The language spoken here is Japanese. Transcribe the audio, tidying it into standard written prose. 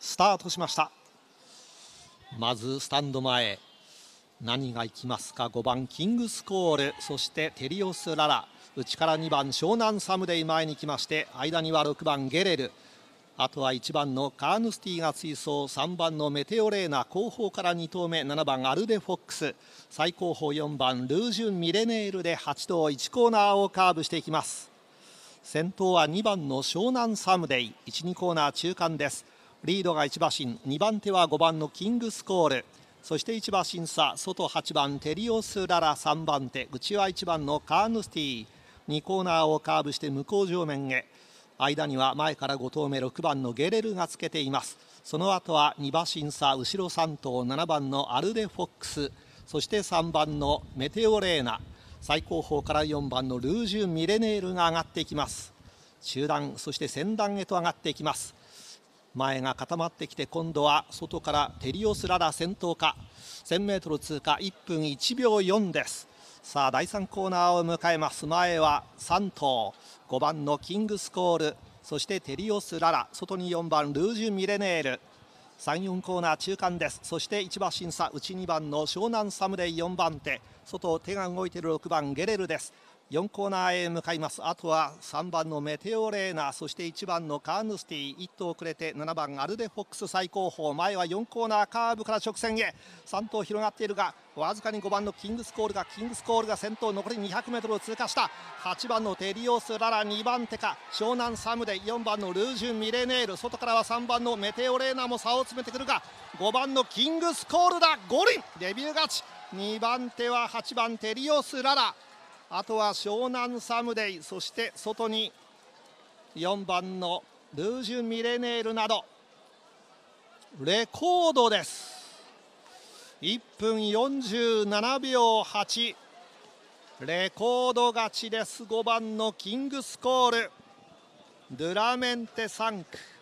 スタートしました。まずスタンド前何がいきますか。5番キングスコール、そしてテリオスララ、内から2番湘南サムデイ前に来まして、間には6番ゲレル、あとは1番のカーヌスティが追走、3番のメテオレーナ、後方から2頭目7番アルデフォックス、最後方4番ルージュンミレネールで8頭1コーナーをカーブしていきます。先頭は2番の湘南サムデイ、1、2コーナー中間です。リードが1馬身、2番手は5番のキングスコール、そして1馬身差、外8番テリオスララ、3番手内は1番のカーヌスティ、2コーナーをカーブして向こう上面へ、間には前から5頭目6番のゲレルがつけています。その後は2馬身差、後ろ3頭7番のアルデフォックス、そして3番のメテオレーナ、最後方から4番のルージュ・ミレネールが上がっていきます。中段そして先段へと上がっていきます。前が固まってきて、今度は外からテリオスララ先頭か。 1000m 通過1分1秒4です。さあ第3コーナーを迎えます。前は3頭、5番のキングスコール、そしてテリオスララ、外に4番ルージュ・ミレネール、3、4コーナー中間です。そして1馬身差、内2番の湘南サムデイ4番手、外手が動いている6番ゲレルです。4コーナーへ向かいます。あとは3番のメテオレーナ、そして1番のカーヌスティ、1頭遅れて7番アルデフォックス最後方、前は4コーナーカーブから直線へ3頭広がっているが、わずかに5番のキングスコールが先頭、残り 200m を通過した。8番のテリオスララ2番手か、湘南サムデイ4番のルージュ・ミレネール、外からは3番のメテオレーナも差を詰めてくるが、5番のキングスコールだ、五輪デビュー勝ち。2番手は8番テリオスララ、あとは湘南サムデイ、そして外に4番のルージュ・ミレネールなどレコードです。1分47秒8、レコード勝ちです。5番のキングスコール、ドゥラメンテ3区。